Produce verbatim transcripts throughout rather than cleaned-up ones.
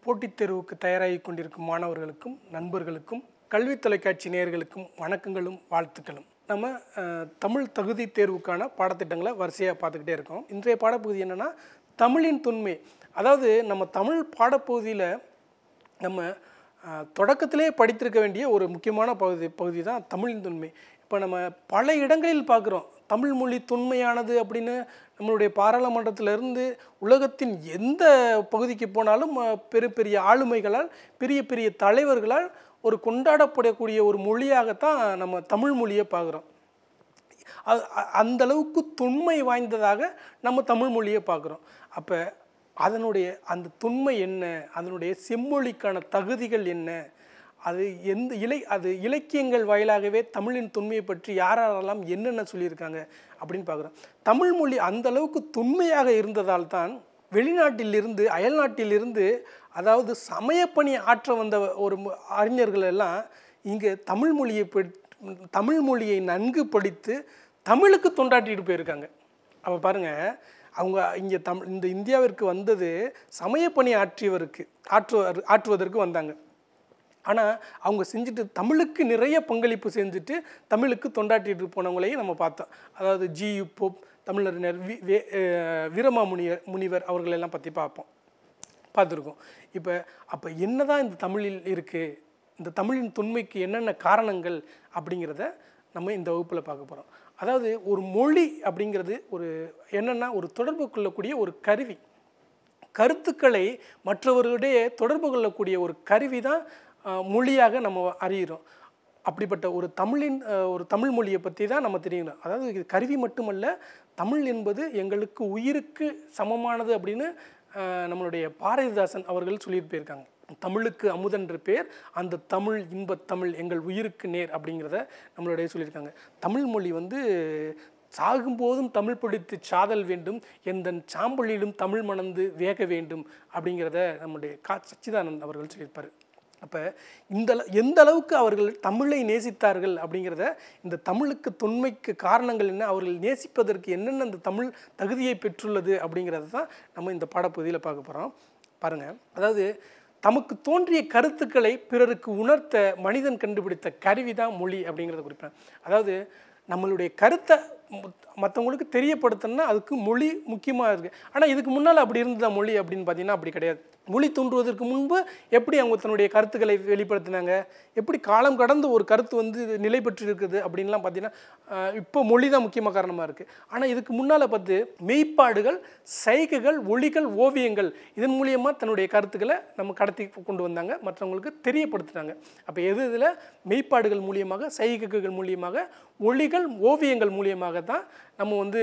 போட்டித் தேர்வுக்கு தயாராகி கொண்டிருக்கும் மாணவர்களுக்கும் நண்பர்களுக்கும் கல்வி தொலைக்காட்சி நேயர்களுக்கும் வணக்கங்களும் வாழ்த்துக்களும். நம்ம தமிழ் தகுதி தேர்வுக்கான பாடத்திட்டங்களை வரிசையாக பார்த்துக்கிட்டே இருக்கோம். இன்றைய பாடப்பகுதி என்னென்னா தமிழின் தொன்மை. அதாவது நம்ம தமிழ் பாடப்பகுதியில் நம்ம தொடக்கத்திலே படித்திருக்க வேண்டிய ஒரு முக்கியமான பகுதி பகுதி தான் தமிழின் தொன்மை. இப்போ நம்ம பல இடங்களில் பார்க்குறோம் தமிழ் மொழி தொன்மையானது அப்படின்னு. நம்மளுடைய பாராளுமன்றத்திலிருந்து உலகத்தின் எந்த பகுதிக்கு போனாலும் பெரிய பெரிய ஆளுமைகளால் பெரிய பெரிய தலைவர்களால் ஒரு கொண்டாடப்படக்கூடிய ஒரு மொழியாகத்தான் நம்ம தமிழ் மொழியை பார்க்குறோம். அந்த அளவுக்கு தொன்மை வாய்ந்ததாக நம்ம தமிழ் மொழியை பார்க்குறோம். அப்போ அதனுடைய அந்த தொன்மை என்ன, அதனுடைய செம்மொழிக்கான தகுதிகள் என்ன, அது எந்த இலை அது இலக்கியங்கள் வாயிலாகவே தமிழின் தொன்மையை பற்றி யாரெல்லாம் என்னென்ன சொல்லியிருக்காங்க அப்படின்னு பார்க்குறோம். தமிழ் மொழி அந்த அளவுக்கு தொன்மையாக இருந்ததால் தான் வெளிநாட்டிலிருந்து அயல்நாட்டிலிருந்து அதாவது சமயப்பணி ஆற்ற வந்த ஒரு அறிஞர்கள் எல்லாம் இங்கே தமிழ் மொழியை தமிழ் மொழியை நன்கு படித்து தமிழுக்கு தொண்டாட்டிட்டு போயிருக்காங்க. அப்போ பாருங்கள், அவங்க இங்கே தமிழ் இந்த இந்தியாவிற்கு வந்தது சமயப்பணி ஆற்றியவருக்கு ஆற்றுவர் ஆற்றுவதற்கு வந்தாங்க. ஆனால் அவங்க செஞ்சுட்டு தமிழுக்கு நிறைய பங்களிப்பு செஞ்சுட்டு தமிழுக்கு தொண்டாட்டிட்டு போனவங்களையும் நம்ம பார்த்தோம். அதாவது ஜி யு போப், தமிழறிஞர் வி வே வீரமாமுனிவர் முனிவர் அவர்களெல்லாம் பற்றி பார்ப்போம் பார்த்துருக்கோம். இப்போ அப்போ என்ன தான் இந்த தமிழில் இருக்குது, இந்த தமிழின் தொன்மைக்கு என்னென்ன காரணங்கள் அப்படிங்கிறத நம்ம இந்த வகுப்பில் பார்க்க போகிறோம். அதாவது ஒரு மொழி அப்படிங்கிறது ஒரு என்னென்னா ஒரு தொடர்பு கொள்ளக்கூடிய ஒரு கருவி. கருத்துக்களை மற்றவர்களுடைய தொடர்பு கொள்ளக்கூடிய ஒரு கருவி தான் மொழியாக நம்ம அறிகிறோம். அப்படிப்பட்ட ஒரு தமிழின் ஒரு தமிழ் மொழியை பற்றி தான் நம்ம தெரியணும். அதாவது இது கருவி மட்டுமல்ல, தமிழ் என்பது எங்களுக்கு உயிருக்கு சமமானது அப்படின்னு நம்மளுடைய பாரதிதாசன் அவர்கள் சொல்லிட்டு போயிருக்காங்க. தமிழுக்கு அமுதென்ற பேர், அந்த தமிழ் இன்பத் தமிழ் எங்கள் உயிருக்கு நேர் அப்படிங்கிறத நம்மளுடைய சொல்லியிருக்காங்க. தமிழ் மொழி வந்து சாகும்போதும் தமிழ் படித்து சாதல் வேண்டும், எந்த சாம்பொழியிலும் தமிழ் மணந்து வேக வேண்டும் அப்படிங்கிறத நம்முடைய கா சச்சிதானந்த் அவர்கள் சொல்லியிருப்பார். அப்போ இந்த எந்த அளவுக்கு அவர்கள் தமிழை நேசித்தார்கள் அப்படிங்கிறத, இந்த தமிழுக்கு தொன்மைக்கு காரணங்கள் என்ன, அவர்கள் நேசிப்பதற்கு என்னென்ன அந்த தமிழ் தகுதியை பெற்றுள்ளது அப்படிங்கிறத தான் நம்ம இந்த பாடப்பகுதியில் பார்க்க போகிறோம். பாருங்கள், அதாவது தமக்கு தோன்றிய கருத்துக்களை பிறருக்கு உணர்த்த மனிதன் கண்டுபிடித்த கருவி தான் மொழி அப்படிங்கிறத குறிப்பேன். அதாவது நம்மளுடைய கருத்தை மற்றவங்களுக்கு தெரியப்படுத்தணும்னா அதுக்கு மொழி முக்கியமாக இருக்குது. ஆனால் இதுக்கு முன்னால் அப்படி இருந்ததா மொழி அப்படின்னு பார்த்தீங்கன்னா அப்படி கிடையாது. மொழி தோன்றுவதற்கு முன்பு எப்படி அவங்க தன்னுடைய கருத்துக்களை வெளிப்படுத்தினாங்க, எப்படி காலம் கடந்து ஒரு கருத்து வந்து நிலை பெற்று இருக்குது அப்படின்லாம் பார்த்தீங்கன்னா இப்போ மொழி தான் முக்கியமாக காரணமாக இருக்குது. ஆனால் இதுக்கு முன்னால் பார்த்து மெய்ப்பாடுகள், சைகைகள், ஒளிகள், ஓவியங்கள் இதன் மூலியமாக தன்னுடைய கருத்துக்களை நம்ம கடத்தி கொண்டு வந்தாங்க, மற்றவங்களுக்கு தெரியப்படுத்தினாங்க. அப்போ எது இதில் மெய்ப்பாடுகள் மூலியமாக, சைகைகள் மூலியமாக, ஒளிகள், ஓவியங்கள் மூலியமாக தான் நம்ம வந்து,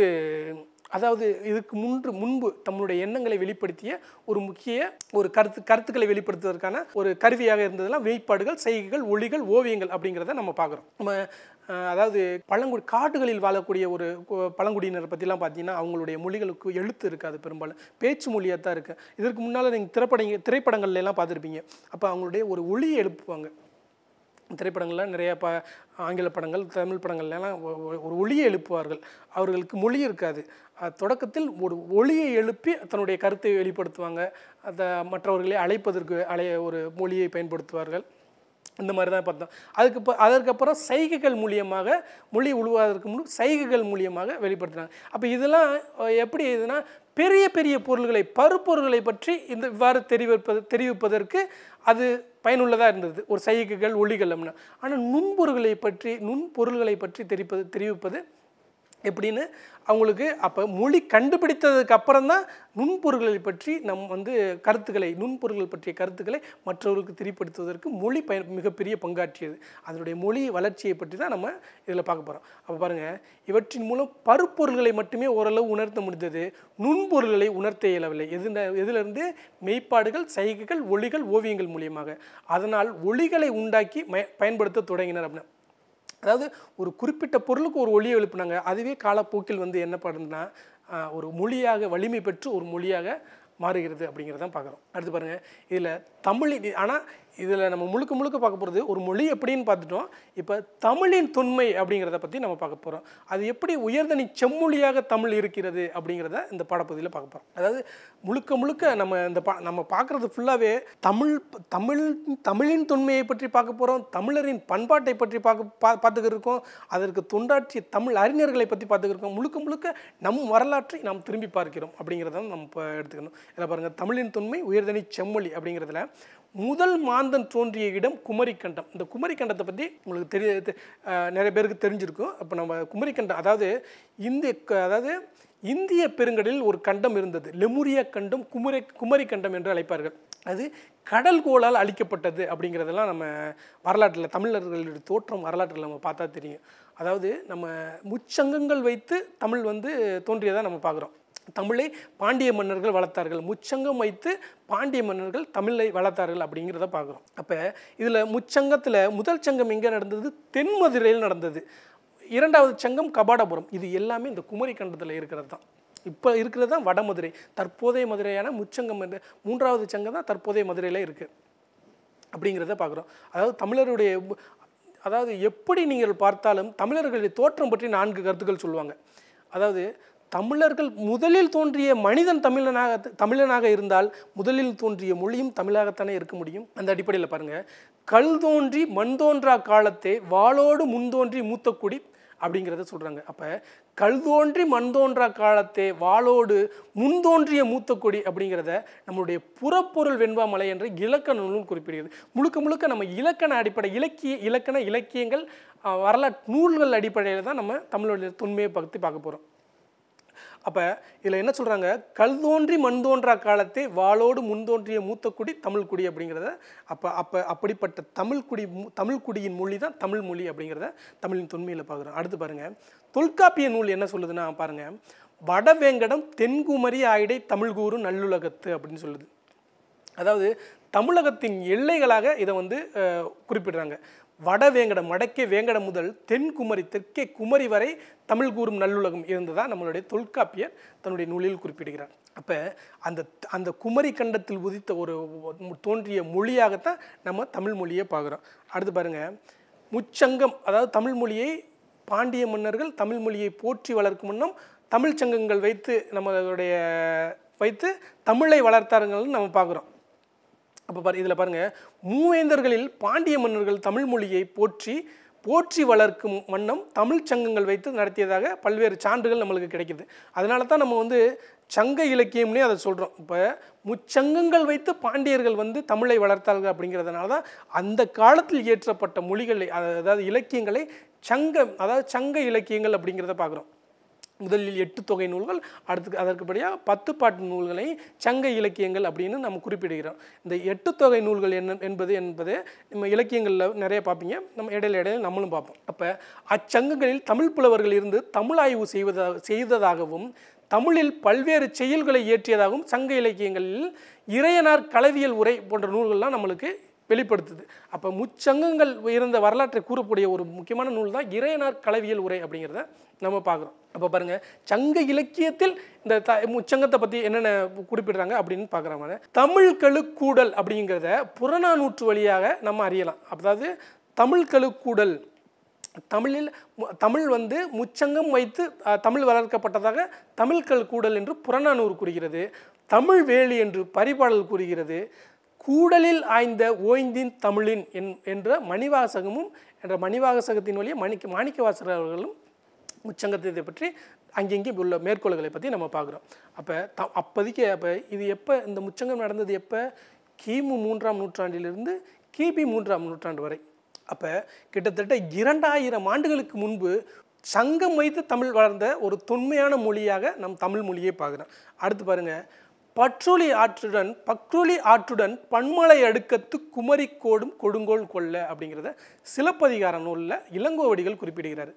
அதாவது இதுக்கு முன்பு முன்பு தம்முடைய எண்ணங்களை வெளிப்படுத்திய ஒரு முக்கிய ஒரு கருத்து கருத்துக்களை வெளிப்படுத்துவதற்கான ஒரு கருவியாக இருந்ததெல்லாம் மெய்ப்பாடுகள், செய்கைகள், ஒளிகள், ஓவியங்கள் அப்படிங்கிறத நம்ம பார்க்குறோம். நம்ம அதாவது பழங்குடி காடுகளில் வாழக்கூடிய ஒரு பழங்குடியினர் பற்றிலாம் பார்த்தீங்கன்னா அவங்களுடைய மொழிகளுக்கு எழுத்து இருக்காது, பெரும்பாலும் பேச்சு மொழியாக தான் இருக்குது. இதற்கு முன்னால் நீங்கள் திரைப்பட திரைப்படங்கள்லாம் பார்த்துருப்பீங்க. அப்போ அவங்களுடைய ஒரு ஒளியை எழுப்புவாங்க. திரைப்படங்கள்லாம் நிறையா ப ஆங்கில படங்கள், தமிழ் படங்கள்லாம் ஒரு ஒளியை எழுப்புவார்கள். அவர்களுக்கு மொழி இருக்காது. தொடக்கத்தில் ஒரு ஒளியை எழுப்பி தன்னுடைய கருத்தை வெளிப்படுத்துவாங்க. அதை மற்றவர்களை அழைப்பதற்கு அலைய ஒரு மொழியை பயன்படுத்துவார்கள். இந்த மாதிரி தான் பார்த்தோம். அதுக்கு இப்போ அதற்கப்புறம் சைகைகள் மூலியமாக, மொழி உழுவாதற்கு முன்பு சைகைகள் மூலியமாக வெளிப்படுத்துனாங்க. அப்போ இதெல்லாம் எப்படி இதுனா பெரிய பெரிய பொருள்களை, பருப்பொருள்களை பற்றி இந்த இவ்வாறு தெரிவிப்பது தெரிவிப்பதற்கு அது பயனுள்ளதாக இருந்தது ஒரு சைகைகள், ஒளிகள் அப்படின்னா. ஆனால் நுண்பொருள்களை பற்றி நுண்பொருள்களை பற்றி தெரிவிப்பது தெரிவிப்பது எப்படின்னு அவங்களுக்கு அப்போ மொழி கண்டுபிடித்ததுக்கு அப்புறம் தான் நுண்பொருள்களை பற்றி நம் வந்து கருத்துக்களை நுண்பொருள்கள் பற்றிய கருத்துக்களை மற்றவர்களுக்கு தெரியப்படுத்துவதற்கு மொழி பயன் மிகப்பெரிய பங்காற்றியது. அதனுடைய மொழி வளர்ச்சியை பற்றி தான் நம்ம இதில் பார்க்க போகிறோம். அப்போ பாருங்கள், இவற்றின் மூலம் பருப்பொருள்களை மட்டுமே ஓரளவு உணர்த்த முடிந்தது, நுண்பொருள்களை உணர்த்த இயலவில்லை. எது எதிலிருந்து மெய்ப்பாடுகள், சைகைகள், ஒளிகள், ஓவியங்கள் மூலியமாக. அதனால் ஒளிகளை உண்டாக்கி பயன்படுத்த தொடங்கினர் அப்படின்னு. அதாவது ஒரு குறிப்பிட்ட பொருளுக்கு ஒரு ஒளியை எழுப்புனாங்க. அதுவே காலப்போக்கில் வந்து என்ன பண்ணுன்னா ஒரு மொழியாக வலிமை பெற்று ஒரு மொழியாக மாறுகிறது அப்படிங்கிறதான் பார்க்குறோம். அடுத்து பாருங்கள், இதில் தமிழ் ஆனால் இதில் நம்ம முழுக்க முழுக்க பார்க்க போகிறது ஒரு மொழி எப்படின்னு பார்த்துட்டோம். இப்போ தமிழின் தொன்மை அப்படிங்கிறத பற்றி நம்ம பார்க்க போகிறோம். அது எப்படி உயர்தனி செம்மொழியாக தமிழ் இருக்கிறது அப்படிங்கிறத இந்த பாடப்பகுதியில் பார்க்க போகிறோம். அதாவது முழுக்க முழுக்க நம்ம இந்த பா நம்ம பார்க்குறது ஃபுல்லாகவே தமிழ் தமிழ் தமிழின் தொன்மையை பற்றி பார்க்க போகிறோம். தமிழரின் பண்பாட்டை பற்றி பார்க்க பா பார்த்துக்கிட்டு இருக்கோம். அதற்கு தொண்டாற்றிய தமிழ் அறிஞர்களை பற்றி பார்த்துக்கிட்டு இருக்கோம். முழுக்க முழுக்க நம் வரலாற்றை நாம் திரும்பி பார்க்கிறோம் அப்படிங்கிறத நம்ம இப்போ எடுத்துக்கணும். இதில் பாருங்கள், தமிழின் தொன்மை உயர்தனி செம்மொழி அப்படிங்கிறதுல முதல் மாந்தன் தோன்றிய இடம் குமரிக்கண்டம். இந்த குமரிக்கண்டத்தை பற்றி உங்களுக்கு தெரிய நிறைய பேருக்கு தெரிஞ்சிருக்கும். அப்போ நம்ம குமரிக்கண்டம் அதாவது இந்திய அதாவது இந்திய பெருங்கடலில் ஒரு கண்டம் இருந்தது. லெமுரியா கண்டம், குமரி குமரிக்கண்டம் என்று அழைப்பார்கள். அது கடல்கோளால் அழிக்கப்பட்டது அப்படிங்கிறதெல்லாம் நம்ம வரலாற்றில் தமிழர்களுடைய தோற்றம் வரலாற்றில் நம்ம பார்த்தா தெரியும். அதாவது நம்ம முச்சங்கங்கள் வைத்து தமிழ் வந்து தோன்றியதாக நம்ம பார்க்குறோம். தமிழை பாண்டிய மன்னர்கள் வளர்த்தார்கள், முச்சங்கம் வைத்து பாண்டிய மன்னர்கள் தமிழை வளர்த்தார்கள் அப்படிங்கிறத பார்க்குறோம். அப்போ இதில் முச்சங்கத்தில் முதல் சங்கம் எங்கே நடந்தது? தென்மதுரையில் நடந்தது. இரண்டாவது சங்கம் கபாடபுரம். இது எல்லாமே இந்த குமரிக்கண்டத்தில் இருக்கிறது தான். இப்போ இருக்கிறது தான் வடமதுரை, தற்போதைய மதுரையான முச்சங்கம் என்ற மூன்றாவது சங்கம் தான் தற்போதைய மதுரையில் இருக்குது அப்படிங்கிறத பார்க்குறோம். அதாவது தமிழருடைய அதாவது எப்படி நீங்கள் பார்த்தாலும் தமிழர்களுடைய தோற்றம் பற்றி நான்கு கருத்துக்கள் சொல்லுவாங்க. அதாவது தமிழர்கள் முதலில் தோன்றிய மனிதன் தமிழனாக தமிழனாக இருந்தால் முதலில் தோன்றிய மொழியும் தமிழாகத்தானே இருக்க முடியும். அந்த அடிப்படையில் பாருங்கள், கல் தோன்றி மண் தோன்றா காலத்தை வாளோடு முன் தோன்றி மூத்தக்குடி அப்படிங்கிறத சொல்கிறாங்க. அப்போ கல் தோன்றி மண் தோன்றா காலத்தே வாளோடு முன் தோன்றிய மூத்தக்குடி அப்படிங்கிறத நம்மளுடைய புறப்பொருள் வெண்பாமலை என்ற இலக்கண நூலும் குறிப்பிடுகிறது. முழுக்க முழுக்க நம்ம இலக்கண அடிப்படை இலக்கிய இலக்கண இலக்கியங்கள் வரலாற்று நூல்கள் அடிப்படையில் தான் நம்ம தமிழுடைய தொன்மையை பற்றி பார்க்க போகிறோம். அப்போ இதில் என்ன சொல்கிறாங்க? கல் தோன்றி மண் தோன்றா காலத்தை வாளோடு முன் தோன்றிய மூத்தக்குடி தமிழ்குடி அப்படிங்கிறத அப்போ அப்போ அப்படிப்பட்ட தமிழ்குடி தமிழ்குடியின் மொழி தான் தமிழ் மொழி அப்படிங்கிறத தமிழின் தொன்மையில் பார்க்குறோம். அடுத்து பாருங்கள், தொல்காப்பிய நூல் என்ன சொல்லுதுன்னா பாருங்கள், வடவேங்கடம் தென்குமரி ஆயிடை தமிழ்கூறு நல்லுலகத்து அப்படின்னு சொல்லுது. அதாவது தமிழகத்தின் எல்லைகளாக இதை வந்து குறிப்பிடுறாங்க. வடவேங்கடம் வடக்கே வேங்கடம் முதல் தென்குமரி தெற்கே குமரி வரை தமிழ் கூறும் நல்லுலகம் இருந்ததாக நம்மளுடைய தொல்காப்பியர் தன்னுடைய நூலில் குறிப்பிடுகிறார். அப்போ அந்த அந்த குமரி கண்டத்தில் உதித்த ஒரு தோன்றிய மொழியாகத்தான் நம்ம தமிழ் மொழியை பார்க்குறோம். அடுத்து பாருங்கள், முச்சங்கம் அதாவது தமிழ் மொழியை பாண்டிய மன்னர்கள் தமிழ் மொழியை போற்றி வளர்க்கும் முன்னம் தமிழ் சங்கங்கள் வைத்து நம்மளுடைய வைத்து தமிழை வளர்த்தார்கள்னு நம்ம பார்க்குறோம். அப்போ பாரு இதில் பாருங்கள், மூவேந்தர்களில் பாண்டிய மன்னர்கள் தமிழ் மொழியை போற்றி போற்றி வளர்க்கும் வண்ணம் தமிழ் சங்கங்கள் வைத்து நடத்தியதாக பல்வேறு சான்றுகள் நம்மளுக்கு கிடைக்கிது. அதனால தான் நம்ம வந்து சங்க இலக்கியம்னே அதை சொல்கிறோம். இப்போ முச்சங்கங்கள் வைத்து பாண்டியர்கள் வந்து தமிழை வளர்த்தார்கள் அப்படிங்கிறதுனால தான் அந்த காலத்தில் இயற்றப்பட்ட மொழிகளை அதாவது இலக்கியங்களை சங்க அதாவது சங்க இலக்கியங்கள் அப்படிங்கிறத பார்க்குறோம். முதலில் எட்டு தொகை நூல்கள், அடுத்து அதற்குபடியாக பத்து பாட்டு நூல்களை சங்க இலக்கியங்கள் அப்படின்னு நம்ம குறிப்பிடுகிறோம். இந்த எட்டு தொகை நூல்கள் என்ன என்பது என்பது நம்ம இலக்கியங்களில் நிறைய பார்ப்பீங்க, நம்ம இடையில இடையில நம்மளும் பார்ப்போம். அப்போ அச்சங்கங்களில் தமிழ் புலவர்கள் இருந்து தமிழாய்வு செய்வதாக செய்ததாகவும் தமிழில் பல்வேறு செயல்களை இயற்றியதாகவும் சங்க இலக்கியங்களில் இறையனார் களவியல் உரை போன்ற நூல்கள்லாம் நம்மளுக்கு வெளிப்படுத்துது. அப்போ முச்சங்கங்கள் இருந்த வரலாற்றை கூறக்கூடிய ஒரு முக்கியமான நூல் தான் இறையனார் களவியல் உரை அப்படிங்கிறத நம்ம பார்க்குறோம். அப்போ பாருங்கள், சங்க இலக்கியத்தில் இந்த த முச்சங்கத்தை பற்றி என்னென்ன குறிப்பிடுறாங்க அப்படின்னு பார்க்குறாங்க. தமிழ் கழுக்கூடல் அப்படிங்கிறத புறநானூற்று வழியாக நம்ம அறியலாம். அதாவது தமிழ் கழுக்கூடல் தமிழில் தமிழ் வந்து முச்சங்கம் வைத்து தமிழ் வளர்க்கப்பட்டதாக தமிழ் கழுக்கூடல் என்று புறநானூறு கூறுகிறது. தமிழ் வேலி என்று பரிபாடல் கூறுகிறது. கூடலில் ஆய்ந்த ஓய்ந்தின் தமிழின் என் என்ற மணிவாசகமும் என்ற மணிவாசகத்தின் வழியே மணிக்க மாணிக்க வாசகர் அவர்களும் முச்சங்கத்தை பற்றி அங்கங்கே உள்ள மேற்கோள்களை பற்றி நம்ம பார்க்குறோம். அப்போ த அப்போதைக்கு அப்போ இது எப்போ இந்த முச்சங்கம் நடந்தது? எப்போ? கிமு மூன்றாம் நூற்றாண்டிலிருந்து கிபி மூன்றாம் நூற்றாண்டு வரை. அப்போ கிட்டத்தட்ட இரண்டாயிரம் ஆண்டுகளுக்கு முன்பு சங்கம் வைத்து தமிழ் வளர்ந்த ஒரு தொன்மையான மொழியாக நம் தமிழ் மொழியை பார்க்குறோம். அடுத்து பாருங்கள், பற்றொலி ஆற்றுடன் பக்ருளி ஆற்றுடன் பன்மலை அடுக்கத்து குமரி கோடும் கொடுங்கோல் கொள்ள அப்படிங்கிறத சிலப்பதிகார நூலில் இளங்கோவடிகள் குறிப்பிடுகிறார்.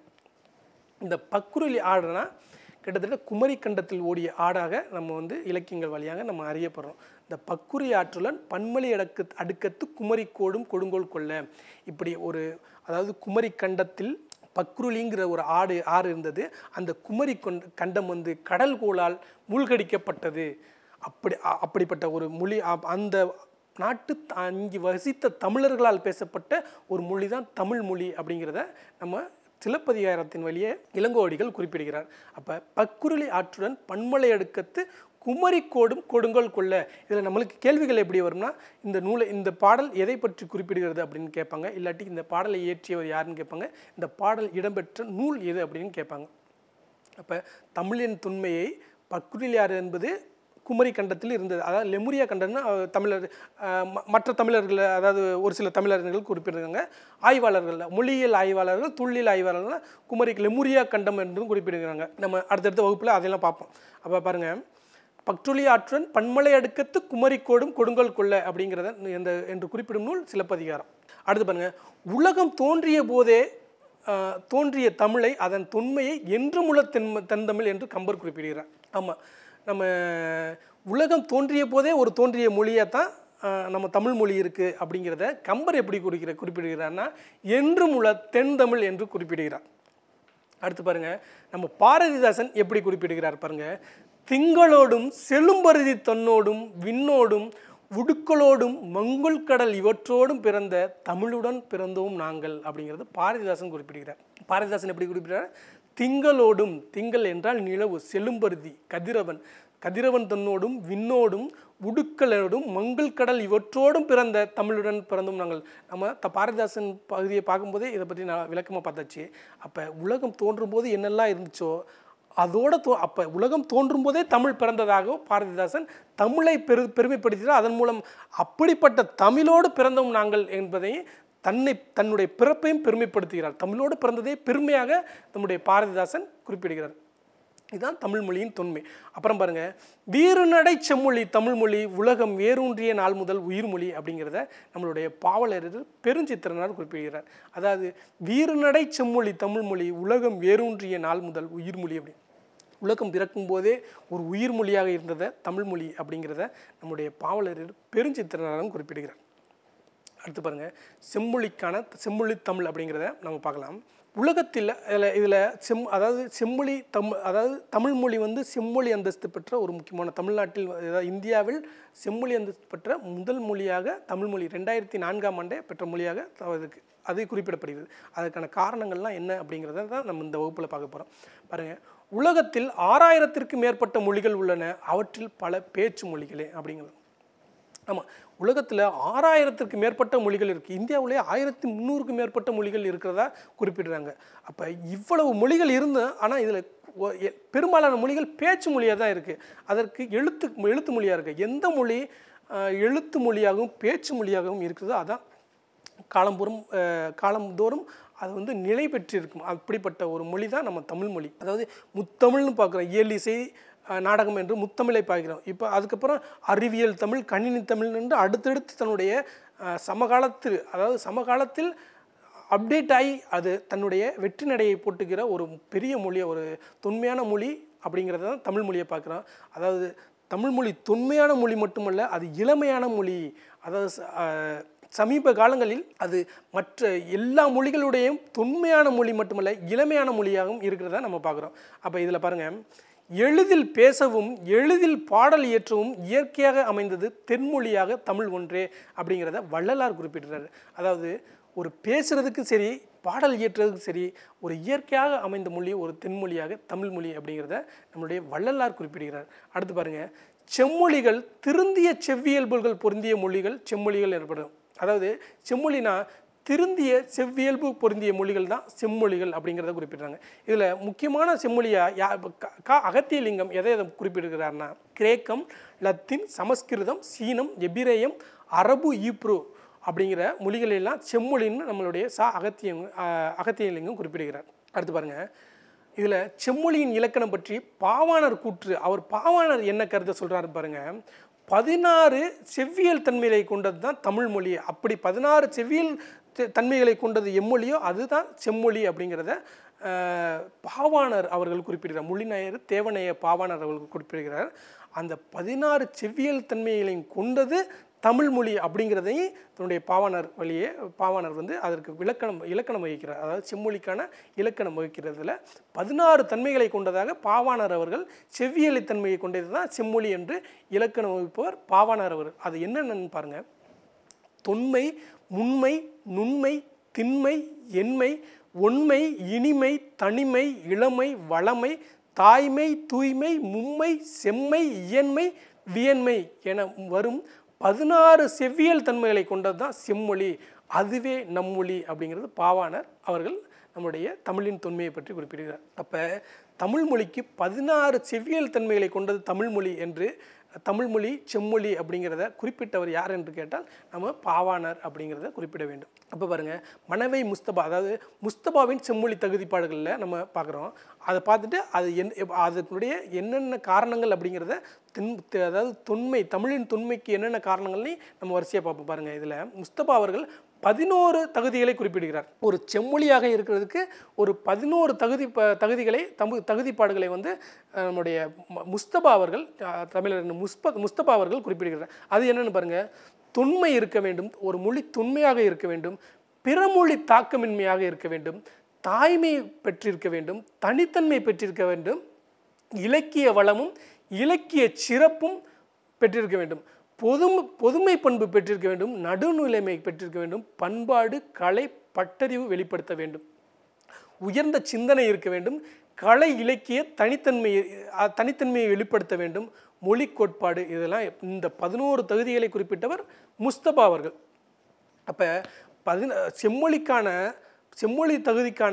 இந்த பக்ருளி ஆடுனா கிட்டத்தட்ட குமரி கண்டத்தில் ஓடிய ஆடாக நம்ம வந்து இலக்கியங்கள் வழியாக நம்ம அறியப்படுறோம். இந்த பக்குரி ஆற்றுடன் பன்மலை அடுக்கு அடுக்கத்து குமரி கோடும் கொடுங்கோல் கொள்ள இப்படி ஒரு அதாவது குமரி கண்டத்தில் பக்ருளிங்கிற ஒரு ஆடு ஆறு இருந்தது. அந்த குமரி கொண்ட கண்டம் வந்து கடல் கோளால் மூழ்கடிக்கப்பட்டது. அப்படி அப்படிப்பட்ட ஒரு மொழி அந்த நாட்டு அங்கே வசித்த தமிழர்களால் பேசப்பட்ட ஒரு மொழி தான் தமிழ் மொழி அப்படிங்கிறத நம்ம சிலப்பதிகாரத்தின் வழியே இளங்கோவடிகள் குறிப்பிடுகிறார். அப்போ பக்குருளி ஆற்றுடன் பன்மலை அடுக்கத்து குமரிக்கோடும் கொடுங்கோல் கொள்ள, இதில் நம்மளுக்கு கேள்விகள் எப்படி வரும்னா, இந்த நூலை இந்த பாடல் எதை பற்றி குறிப்பிடுகிறது அப்படின்னு கேட்பாங்க. இல்லாட்டி இந்த பாடலை இயற்றியவர் யாருன்னு கேட்பாங்க. இந்த பாடல் இடம்பெற்ற நூல் எது அப்படின்னு கேட்பாங்க. அப்போ தமிழின் தொன்மையை பக்குருளியார் என்பது குமரி கண்டத்தில் இருந்தது. அதாவது லெமுரியா கண்டம்னா தமிழர் மற்ற தமிழர்கள், அதாவது ஒரு சில தமிழர்கள் குறிப்பிடுறாங்க. ஆய்வாளர்கள், மொழியியல் ஆய்வாளர்கள், தொல்லியல் ஆய்வாளர்கள் குமரி லெமுரியா கண்டம் என்றும் குறிப்பிடுகிறாங்க. நம்ம அடுத்தடுத்த வகுப்பில் அதெல்லாம் பார்ப்போம். அப்போ பாருங்கள், பக்துளி ஆற்றுடன் பன்மலை அடுக்கத்து குமரிக்கோடும் கொடுங்கோல் கொள்ள அப்படிங்கிறத இந்த என்று குறிப்பிடும் நூல் சிலப்பதிகாரம். அடுத்து பாருங்கள், உலகம் தோன்றிய போதே தோன்றிய தமிழை அதன் தொன்மையை என்றுமுள்ள தென் தென்தமிழ் என்று கம்பர் குறிப்பிடுகிறார். ஆமாம், நம்ம உலகம் தோன்றிய போதே ஒரு தோன்றிய மொழியாக தான் நம்ம தமிழ் மொழி இருக்குது அப்படிங்கிறத கம்பர் எப்படி குறிக்கிற குறிப்பிடுகிறார்னா என்றுமுள்ள தென்தமிழ் என்று குறிப்பிடுகிறார். அடுத்து பாருங்கள், நம்ம பாரதிதாசன் எப்படி குறிப்பிடுகிறார் பாருங்கள். திங்களோடும் செழும்பருதி தன்னோடும் விண்ணோடும் உடுக்களோடும் மங்குள் கடல் இவற்றோடும் பிறந்த தமிழுடன் பிறந்தோம் நாங்கள் அப்படிங்கிறது பாரதிதாசன் குறிப்பிடுகிறார். பாரதிதாசன் எப்படி குறிப்பிடுகிறார்? திங்களோடும், திங்கள் என்றால் நிலவு, செழும்பருதி கதிரவன், கதிரவன் தன்னோடும் விண்ணோடும் உடுக்களோடும் மங்குள் கடல் இவற்றோடும் பிறந்த தமிழுடன் பிறந்தோம் நாங்கள். நம்ம த பாரதிதாசன் பகுதியை பார்க்கும்போதே இதை பற்றி நான் விளக்கமாக பார்த்தாச்சு. அப்போ உலகம் தோன்றும் போது என்னெல்லாம் இருந்துச்சோ அதோட தோ அப்போ உலகம் தோன்றும் போதே தமிழ் பிறந்ததாகவும் பாரதிதாசன் தமிழை பெரு பெருமைப்படுத்தினார். அதன் மூலம் அப்படிப்பட்ட தமிழோடு பிறந்தோம் நாங்கள் என்பதை தன்னை தன்னுடைய பிறப்பையும் பெருமைப்படுத்துகிறார். தமிழோடு பிறந்ததே பெருமையாக நம்முடைய பாரதிதாசன் குறிப்பிடுகிறார். இதுதான் தமிழ் மொழியின் தொன்மை. அப்புறம் பாருங்கள், வீறுநடை செம்மொழி தமிழ்மொழி உலகம் வேரூன்றிய நாள் முதல் உயிர்மொழி அப்படிங்கிறத நம்மளுடைய பாவலர் பெருஞ்சித்திரனார் குறிப்பிடுகிறார். அதாவது வீறுநடை செம்மொழி தமிழ்மொழி உலகம் வேரூன்றிய நாள் முதல் உயிர்மொழி அப்படி, உலகம் பிறக்கும் போதே ஒரு உயிர்மொழியாக இருந்ததை தமிழ்மொழி அப்படிங்கிறத நம்முடைய பாவலர் பெருஞ்சித்திரனாரும் குறிப்பிடுகிறார். அடுத்து பாருங்கள், செம்மொழிக்கான செம்மொழி தமிழ் அப்படிங்கிறத நம்ம பார்க்கலாம். உலகத்தில் இதில் இதில் செம் அதாவது செம்மொழி தமிழ் அதாவது தமிழ்மொழி வந்து செம்மொழி அந்தஸ்து பெற்ற ஒரு முக்கியமான தமிழ்நாட்டில், அதாவது இந்தியாவில் செம்மொழி அந்தஸ்து பெற்ற முதல் மொழியாக தமிழ்மொழி ரெண்டாயிரத்தி நான்காம் ஆண்டே பெற்ற மொழியாக அதுக்கு அது குறிப்பிடப்படுகிறது. அதற்கான காரணங்கள்லாம் என்ன அப்படிங்கிறத தான் நம்ம இந்த வகுப்பில் பார்க்க போகிறோம். பாருங்கள், உலகத்தில் ஆறாயிரத்திற்கு மேற்பட்ட மொழிகள் உள்ளன, அவற்றில் பல பேச்சு மொழிகளே அப்படிங்கிறது. ஆமாம், உலகத்தில் ஆறாயிரத்திற்கு மேற்பட்ட மொழிகள் இருக்குது. இந்தியாவிலே ஆயிரத்தி முந்நூறுக்கும் மேற்பட்ட மொழிகள் இருக்கிறதா குறிப்பிடுறாங்க. அப்போ இவ்வளவு மொழிகள் இருந்தும் ஆனால் இதில் பெரும்பாலான மொழிகள் பேச்சு மொழியாக தான் இருக்குது. அதற்கு எழுத்து எழுத்து மொழியாக இருக்குது. எந்த மொழி எழுத்து மொழியாகவும் பேச்சு மொழியாகவும் இருக்கிறதோ அதான் காலம்புறம் காலந்தோறும் அது வந்து நிலை பெற்றிருக்கும். அப்படிப்பட்ட ஒரு மொழி தான் நம்ம தமிழ் மொழி. அதாவது முத்தமிழ்னு பார்க்குறோம், இயலிசை நாடகம் என்று முத்தமிழை பார்க்கிறோம். இப்போ அதுக்கப்புறம் அறிவியல் தமிழ், கணினி தமிழ் என்று அடுத்தடுத்து தன்னுடைய சமகாலத்தில், அதாவது சமகாலத்தில் அப்டேட் ஆகி அது தன்னுடைய வெற்றி நடையை போட்டுக்கிற ஒரு பெரிய மொழி, ஒரு தொன்மையான மொழி அப்படிங்கிறத தான் தமிழ் மொழியை பார்க்குறோம். அதாவது தமிழ் மொழி தொன்மையான மொழி மட்டுமல்ல, அது இளமையான மொழி. அதாவது சமீப காலங்களில் அது மற்ற எல்லா மொழிகளுடையும் தொன்மையான மொழி மட்டுமல்ல இளமையான மொழியாகவும் இருக்கிறத நம்ம பார்க்குறோம். அப்போ இதில் பாருங்கள், எளிதில் பேசவும் எளிதில் பாடல் இயற்றவும் இயற்கையாக அமைந்தது தென்மொழியாக தமிழ் ஒன்றே அப்படிங்கிறத வள்ளலார் குறிப்பிடுறாரு. அதாவது ஒரு பேசுகிறதுக்கும் சரி பாடல் இயற்றுறதுக்கும் சரி ஒரு இயற்கையாக அமைந்த மொழி ஒரு தென்மொழியாக தமிழ் மொழி அப்படிங்கிறத நம்மளுடைய வள்ளலார் குறிப்பிடுகிறார். அடுத்து பாருங்கள், செம்மொழிகள் திருந்திய செவ்வியல்புகள் பொருந்திய மொழிகள் செம்மொழிகள் ஏற்படும். அதாவது செம்மொழினா திருந்திய செவ்வியல்பு பொருந்திய மொழிகள் தான் செம்மொழிகள் அப்படிங்கிறத குறிப்பிடுறாங்க. இதில் முக்கியமான செம்மொழியாக யா கா அகத்தியலிங்கம் எதை எதை குறிப்பிடுகிறார்னா, கிரேக்கம், லத்தீன், சமஸ்கிருதம், சீனம், எபிரேயம், அரபு, ஈப்ரு அப்படிங்கிற மொழிகளெல்லாம் செம்மொழின்னு நம்மளுடைய சா அகத்திய அகத்தியலிங்கம் குறிப்பிடுகிறார். அடுத்து பாருங்கள், இதில் செம்மொழியின் இலக்கணம் பற்றி பாவாணர் கூற்று, அவர் பாவாணர் என்ன கருத்தை சொல்கிறாரு பாருங்கள். பதினாறு செவ்வியல் தன்மைகளை கொண்டது தான் தமிழ் மொழி. அப்படி பதினாறு செவ்வியல் தன்மைகளை கொண்டது எம்மொழியோ அதுதான் செம்மொழி அப்படிங்கிறத பாவாணர் அவர்கள் குறிப்பிடுகிறார். மொழிநேயர் தேவநேய பாவாணர் அவர்கள் குறிப்பிடுகிறார். அந்த பதினாறு செவ்வியல் தன்மைகளையும் கொண்டது தமிழ் மொழி அப்படிங்கிறதையும் தன்னுடைய பாவாணர் வழியே பாவாணர் வந்து அதற்கு விளக்கணம் இலக்கணம் வகிக்கிறார். அதாவது செம்மொழிக்கான இலக்கணம் வகிக்கிறதுல பதினாறு தன்மைகளை கொண்டதாக பாவாணர் அவர்கள் செவ்வியலை தன்மையை கொண்டது தான் செம்மொழி என்று இலக்கணம் வகிப்பவர் பாவாணர் அவர்கள். அது என்னென்னு பாருங்கள். தொன்மை, முன்மை, நுண்மை, திண்மை, எண்மை, ஒண்மை, இனிமை, தனிமை, இளமை, வளமை, தாய்மை, தூய்மை, மும்மை, செம்மை, இயன்மை, வியன்மை என வரும் பதினாறு செவ்வியல் தன்மைகளை கொண்டது தான் செம்மொழி. அதுவே நம்மொழி அப்படிங்கிறது பாவாணர் அவர்கள் நம்முடைய தமிழின் தொன்மையை பற்றி குறிப்பிடுகிறார். அப்போ தமிழ் மொழிக்கு பதினாறு செவ்வியல் தன்மைகளை கொண்டது தமிழ்மொழி என்று தமிழ்மொழி செம்மொழி அப்படிங்கிறத குறிப்பிட்டவர் யார் என்று கேட்டால் நம்ம பாவாணர் அப்படிங்கிறத குறிப்பிட வேண்டும். அப்போ பாருங்கள், மனவை முஸ்தபா, அதாவது முஸ்தபாவின் செம்மொழி தகுதிப்பாடுகளில் நம்ம பார்க்குறோம். அதை பார்த்துட்டு அது என் அதனுடைய என்னென்ன காரணங்கள் அப்படிங்கிறத தின் அதாவது தொன்மை தமிழின் தொன்மைக்கு என்னென்ன காரணங்கள்லையும் நம்ம வரிசையாக பார்ப்போம். பாருங்கள், இதில் முஸ்தபா அவர்கள் பதினோரு தகுதிகளை குறிப்பிடுகிறார். ஒரு செம்மொழியாக இருக்கிறதுக்கு ஒரு பதினோரு தகுதி தகுதிகளை தமிழ் தகுதிப்பாடுகளை வந்து நம்முடைய முஸ்தபா அவர்கள் தமிழர் முஸ்ப முஸ்தபா அவர்கள் குறிப்பிடுகிறார். அது என்னென்னு பாருங்கள். தொன்மை இருக்க வேண்டும், ஒரு மொழி தொன்மையாக இருக்க வேண்டும், பிறமொழி தாக்கமின்மையாக இருக்க வேண்டும், தாய்மை பெற்றிருக்க வேண்டும், தனித்தன்மை பெற்றிருக்க வேண்டும், இலக்கிய வளமும் இலக்கிய சிறப்பும் பெற்றிருக்க வேண்டும், பொது பொதுமை பண்பு பெற்றிருக்க வேண்டும், நடுநிலைமை பெற்றிருக்க வேண்டும், பண்பாடு கலை பட்டறிவு வெளிப்படுத்த வேண்டும், உயர்ந்த சிந்தனை இருக்க வேண்டும், கலை இலக்கிய தனித்தன்மை தனித்தன்மையை வெளிப்படுத்த வேண்டும், மொழி கோட்பாடு. இதெல்லாம் இந்த பதினோரு தகுதிகளை குறிப்பிட்டவர் முஸ்தபா அவர்கள். அப்போ பதின செம்மொழிக்கான செம்மொழி தகுதிக்கான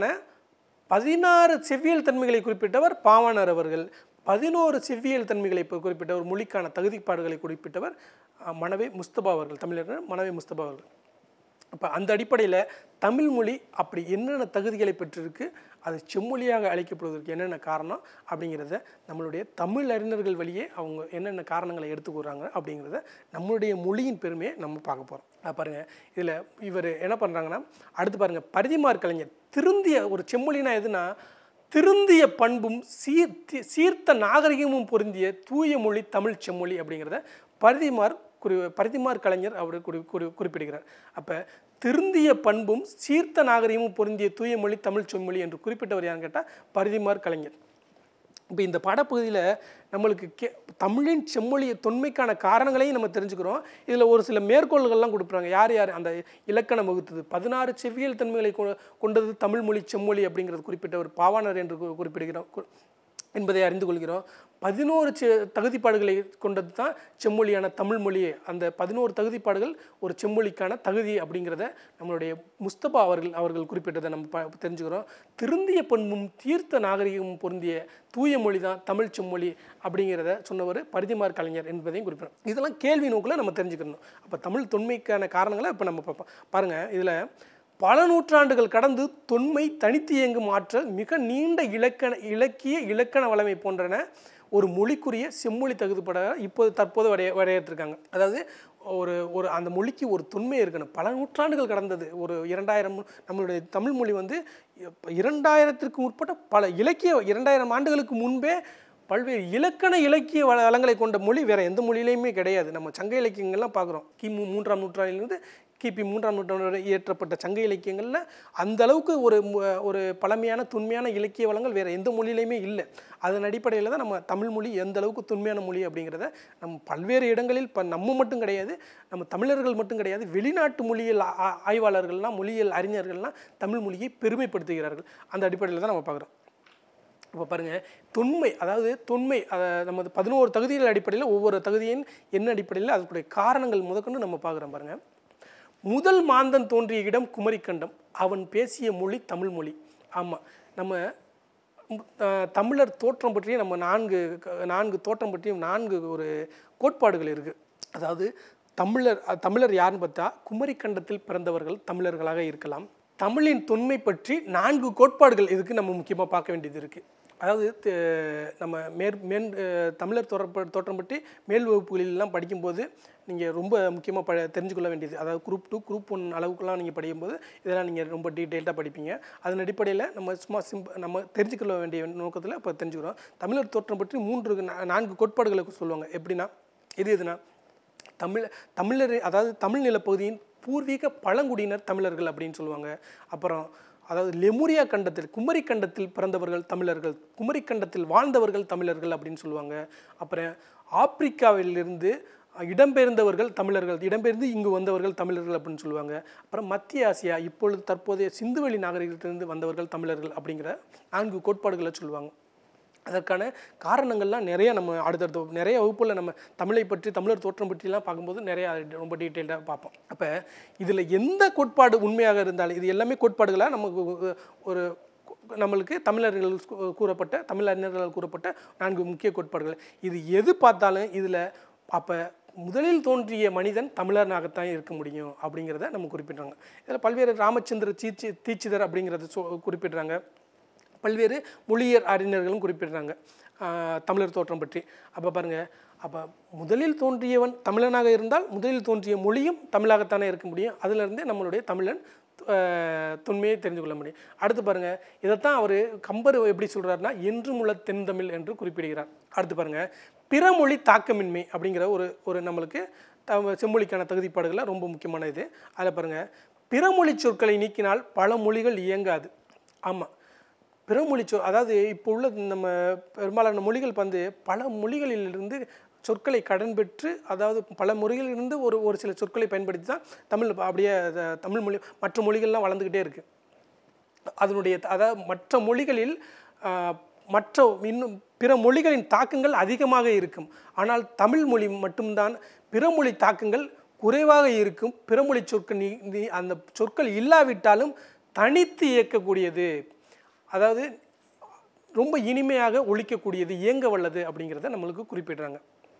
பதினாறு செவ்வியல் தன்மைகளை குறிப்பிட்டவர் பாவாணர் அவர்கள். பதினோரு செவ்வியல் தன்மைகளை குறிப்பிட்டவர் மொழிக்கான தகுதிப்பாடுகளை குறிப்பிட்டவர் மனவை முஸ்தபா அவர்கள், தமிழர் மனவை முஸ்தபா அவர்கள். அப்போ அந்த அடிப்படையில் தமிழ் மொழி அப்படி என்னென்ன தகுதிகளை பெற்றிருக்கு, அது செம்மொழியாக அழைக்கப்படுவதற்கு என்னென்ன காரணம் அப்படிங்கிறத நம்மளுடைய தமிழ் அறிஞர்கள் வழியே அவங்க என்னென்ன காரணங்களை எடுத்துக்கிறாங்க அப்படிங்கிறத நம்மளுடைய மொழியின் பெருமையை நம்ம பார்க்க போகிறோம். பாருங்கள், இதில் இவர் என்ன பண்ணுறாங்கன்னா, அடுத்து பாருங்கள், பரிதிமார் கலைஞர் திருந்திய ஒரு செம்மொழினா எதுனா திருந்திய பண்பும் சீர்த்தி சீர்த்த நாகரிகமும் பொருந்திய தூய மொழி தமிழ் செம்மொழி அப்படிங்கிறத பரிதிமார் குறி பரிதிமார் கலைஞர் அவர் குறி குறி குறிப்பிடுகிறார். அப்போ திருந்திய பண்பும் சீர்த்த நாகரிகமும் பொருந்திய தூய மொழி தமிழ் செம்மொழி என்று குறிப்பிட்டவர் யாருன்னு கேட்டால் பரிதிமார் கலைஞர். இப்போ இந்த பாடப்பகுதியில் நம்மளுக்கு கே தமிழின் செம்மொழி தொன்மைக்கான காரணங்களையும் நம்ம தெரிஞ்சுக்கிறோம். இதில் ஒரு சில மேற்கோள்கள்லாம் கொடுக்குறாங்க. யார் யார் அந்த இலக்கணம் வகுத்தது, பதினாறு செவ்வியல் தன்மைகளை கொண்டது தமிழ் மொழி செம்மொழி அப்படிங்கிறது குறிப்பிட்டவர் பாவாணர் என்று குறிப்பிடுகிறோம் என்பதை அறிந்து கொள்கிறோம். பதினோரு செ தகுதிப்பாடுகளை கொண்டது தான் செம்மொழியான தமிழ் மொழியே. அந்த பதினோரு தகுதிப்பாடுகள் ஒரு செம்மொழிக்கான தகுதி அப்படிங்கிறத நம்மளுடைய முஸ்தபா அவர்கள் அவர்கள் குறிப்பிட்டதை நம்ம ப தெரிஞ்சுக்கிறோம். திருந்திய பண்பும் தீர்த்த நாகரிகமும் பொருந்திய தூய மொழி தான் தமிழ் செம்மொழி அப்படிங்கிறத சொன்னவர் பரிதிமார் கலைஞர் என்பதையும் குறிப்பிடணும். இதெல்லாம் கேள்வி நோக்கில் நம்ம தெரிஞ்சுக்கணும். அப்போ தமிழ் தொன்மைக்கான காரணங்களை இப்போ நம்ம பார்ப்போம். பாருங்கள், இதில் பல நூற்றாண்டுகள் கடந்து தொன்மை தனித்து இயங்கும் ஆற்றல் மிக நீண்ட இலக்கண இலக்கிய இலக்கண வளமை போன்றன ஒரு மொழிக்குரிய செம்மொழி தகுதிப்பட இப்போது தற்போது வரைய வரையறுத்திருக்காங்க. அதாவது ஒரு ஒரு அந்த மொழிக்கு ஒரு தொன்மை இருக்கணும். பல நூற்றாண்டுகள் கடந்தது. ஒரு இரண்டாயிரம் நம்மளுடைய தமிழ் மொழி வந்து இரண்டாயிரத்திற்கு முற்பட்ட பல இலக்கிய இரண்டாயிரம் ஆண்டுகளுக்கு முன்பே பல்வேறு இலக்கண இலக்கிய வளங்களை கொண்ட மொழி வேறு எந்த மொழியிலையுமே கிடையாது. நம்ம சங்க இலக்கியங்கள்லாம் பார்க்குறோம். கிமு மூன்றாம் நூற்றாண்டிலிருந்து கிபி மூன்றாம் நூற்றாண்டு இயற்றப்பட்ட சங்க இலக்கியங்களில் அந்த அளவுக்கு ஒரு ஒரு பழமையான தொன்மையான இலக்கிய வளங்கள் வேறு எந்த மொழியிலையுமே இல்லை. அதன் அடிப்படையில் தான் நம்ம தமிழ் மொழி எந்த அளவுக்கு தொன்மையான மொழி அப்படிங்கிறத நம்ம பல்வேறு இடங்களில் இப்போ நம்ம மட்டும் கிடையாது, நம்ம தமிழர்கள் மட்டும் கிடையாது, வெளிநாட்டு மொழியியல் ஆய்வாளர்கள்லாம் மொழியியல் அறிஞர்கள்லாம் தமிழ் மொழியை பெருமைப்படுத்துகிறார்கள். அந்த அடிப்படையில் தான் நம்ம பார்க்குறோம். இப்போ பாருங்கள், தொன்மை, அதாவது தொன்மை அதை நம்ம பதினோரு தகுதிகள் அடிப்படையில் ஒவ்வொரு தகுதியின் என்ன அடிப்படையில் அதுக்குடைய காரணங்கள் முதற்கொண்டு நம்ம பார்க்குறோம். பாருங்கள், முதல் மாந்தன் தோன்றிய இடம் குமரிக்கண்டம், அவன் பேசிய மொழி தமிழ் மொழி. ஆமாம், நம்ம தமிழர் தோற்றம் பற்றிய நம்ம நான்கு நான்கு தோற்றம் பற்றியும் நான்கு ஒரு கோட்பாடுகள் இருக்குது. அதாவது தமிழர் தமிழர் யாருன்னு பார்த்தா குமரிக்கண்டத்தில் பிறந்தவர்கள் தமிழர்களாக இருக்கலாம். தமிழின் தொன்மை பற்றி நான்கு கோட்பாடுகள் இதுக்கு நம்ம முக்கியமாக பார்க்க வேண்டியது இருக்குது. அதாவது நம்ம மேற் மேன் தமிழர் தோற்ற தோற்றம் பற்றி மேல் வகுப்புகளெல்லாம் படிக்கும்போது நீங்கள் ரொம்ப முக்கியமாக ப தெரிஞ்சுக்கொள்ள வேண்டியது, அதாவது குரூப் டூ குரூப் ஒன் அளவுக்குலாம் நீங்கள் படிக்கும்போது இதெல்லாம் நீங்கள் ரொம்ப டீட்டெயில்டாக படிப்பீங்க. அதன் அடிப்படையில் நம்ம சும்மா சிம்ப நம்ம தெரிஞ்சுக்கொள்ள வேண்டிய நோக்கத்தில் இப்போ தெரிஞ்சுக்கிறோம். தமிழர் தோற்றம் பற்றி மூன்று நான்கு கோட்பாடுகளுக்கு சொல்லுவாங்க. எப்படின்னா இது எதுனா தமிழ் தமிழர் அதாவது தமிழ் நிலப்பகுதியின் பூர்வீக பழங்குடியினர் தமிழர்கள் அப்படின்னு சொல்லுவாங்க. அப்புறம் அதாவது லெமுரியா கண்டத்தில் குமரி கண்டத்தில் பிறந்தவர்கள் தமிழர்கள், குமரி கண்டத்தில் வாழ்ந்தவர்கள் தமிழர்கள் அப்படின்னு சொல்லுவாங்க. அப்புறம் ஆப்பிரிக்காவிலிருந்து இடம்பெயர்ந்தவர்கள் தமிழர்கள், இடம்பெயர்ந்து இங்கு வந்தவர்கள் தமிழர்கள் அப்படின்னு சொல்லுவாங்க. அப்புறம் மத்திய ஆசியா இப்பொழுது தற்போதைய சிந்துவெளி நாகரிகத்திலிருந்து வந்தவர்கள் தமிழர்கள் அப்படிங்கிற நான்கு கோட்பாடுகளை சொல்லுவாங்க. அதற்கான காரணங்கள்லாம் நிறைய நம்ம அடுத்தடுத்த நிறைய வகுப்பில் நம்ம தமிழை பற்றி தமிழர் தோற்றம் பற்றிலாம் பார்க்கும்போது நிறையா ரொம்ப டீட்டெயில்டாக பார்ப்போம். அப்போ இதில் எந்த கோட்பாடு உண்மையாக இருந்தாலும் இது எல்லாமே கோட்பாடுகளாக நமக்கு ஒரு நம்மளுக்கு தமிழர்கள் கூறப்பட்ட தமிழ் அறிஞர்களால் கூறப்பட்ட நான்கு முக்கிய கோட்பாடுகள். இது எது பார்த்தாலும் இதில் அப்போ முதலில் தோன்றிய மனிதன் தமிழனாகத்தான் இருக்க முடியும் அப்படிங்கிறத நம்ம குறிப்பிட்றாங்க. இதில் பல்வேறு ராமச்சந்திர தீட்சி தீட்சிதர் அப்படிங்கிறத சொ குறிப்பிட்றாங்க. பல்வேறு மொழியர் அறிஞர்களும் குறிப்பிடுறாங்க தமிழர் தோற்றம் பற்றி. அப்போ பாருங்கள், அப்போ முதலில் தோன்றியவன் தமிழனாக இருந்தால் முதலில் தோன்றிய மொழியும் தமிழாகத்தானே இருக்க முடியும். அதிலிருந்தே நம்மளுடைய தமிழன் தொன்மையை தெரிந்து கொள்ள முடியும். அடுத்து பாருங்கள், இதைத்தான் அவர் கம்பர் எப்படி சொல்கிறாருன்னா என்றும் உள்ள தென்தமிழ் என்று குறிப்பிடுகிறார். அடுத்து பாருங்கள், பிறமொழி தாக்கமின்மை அப்படிங்கிற ஒரு ஒரு நம்மளுக்கு த செம்மொழிக்கான தகுதிப்பாடுகள்லாம் ரொம்ப முக்கியமான இது. அதில் பாருங்கள், பிறமொழி சொற்களை நீக்கினால் பல மொழிகள் இயங்காது. ஆமாம், பிறமொழி சொ அதாவது இப்போ உள்ள நம்ம பெரும்பாலான மொழிகள் வந்து பல மொழிகளிலிருந்து சொற்களை கடன் பெற்று, அதாவது பல மொழிகளிலிருந்து ஒரு ஒரு சில சொற்களை பயன்படுத்தி தான் தமிழ் அப்படியே தமிழ் மொழி மற்ற மொழிகள்லாம் வளர்ந்துக்கிட்டே இருக்குது. அதனுடைய அதாவது மற்ற மொழிகளில் மற்ற இன்னும் பிற மொழிகளின் தாக்கங்கள் அதிகமாக இருக்கும். ஆனால் தமிழ் மொழி மட்டும்தான் பிறமொழி தாக்கங்கள் குறைவாக இருக்கும். பிறமொழி சொற்கள் நீ அந்த சொற்கள் இல்லாவிட்டாலும் தனித்து இயக்கக்கூடியது, அதாவது ரொம்ப இனிமையாக ஒழிக்கக்கூடியது, இயங்க வல்லது அப்படிங்கிறத நம்மளுக்கு குறிப்பிடுறாங்க.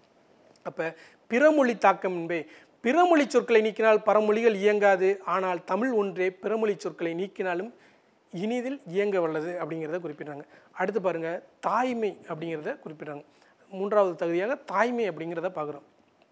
அப்போ பிறமொழி தாக்கம் என்பே பிறமொழி சொற்களை நீக்கினால் பரமொழிகள் இயங்காது, ஆனால் தமிழ் ஒன்றே பிறமொழி சொற்களை நீக்கினாலும் இனிதில் இயங்க வல்லது அப்படிங்கிறத குறிப்பிடுறாங்க. அடுத்து பாருங்கள், தாய்மை அப்படிங்கிறத குறிப்பிடுறாங்க. மூன்றாவது தகுதியாக தாய்மை அப்படிங்கிறத பார்க்குறோம்.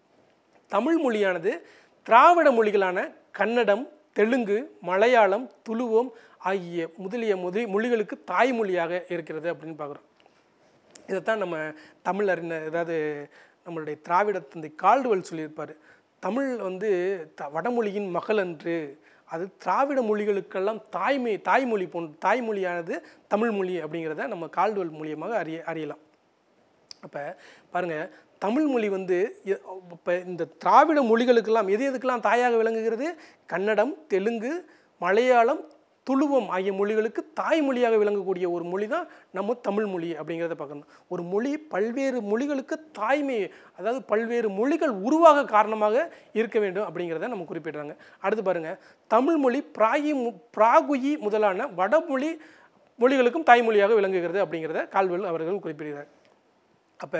தமிழ் மொழியானது திராவிட மொழிகளான கன்னடம், தெலுங்கு, மலையாளம், துளுவம் ஆகிய முதலிய மொழி மொழிகளுக்கு தாய்மொழியாக இருக்கிறது அப்படின்னு பார்க்குறோம். இதைத்தான் நம்ம தமிழ் அறிஞர், அதாவது நம்மளுடைய திராவிட தந்தை கால்டுவெல் சொல்லியிருப்பார். தமிழ் வந்து த வடமொழியின் மகள் அன்று, அது திராவிட மொழிகளுக்கெல்லாம் தாய்மை தாய்மொழி போன்ற தாய்மொழியானது தமிழ் மொழி அப்படிங்கிறத நம்ம கால்டுவெல் மூலியமாக அறிய அறியலாம். அப்போ பாருங்கள், தமிழ் மொழி வந்து இப்போ இந்த திராவிட மொழிகளுக்கெல்லாம் எது எதுக்கெல்லாம் தாயாக விளங்குகிறது? கன்னடம், தெலுங்கு, மலையாளம், துளுவம் ஆகிய மொழிகளுக்கு தாய்மொழியாக விளங்கக்கூடிய ஒரு மொழி தான் நம்ம தமிழ் மொழி அப்படிங்கிறத பார்க்கணும். ஒரு மொழி பல்வேறு மொழிகளுக்கு தாய்மை, அதாவது பல்வேறு மொழிகள் உருவாக காரணமாக இருக்க வேண்டும் அப்படிங்கிறத நம்ம குறிப்பிடுறாங்க. அடுத்து பாருங்கள், தமிழ் மொழி பிராயி பிராகுயி முதலான வடமொழி மொழிகளுக்கும் தாய்மொழியாக விளங்குகிறது அப்படிங்கிறத கால்டுவெல் அவர்கள் குறிப்பிடுகிறார். அப்போ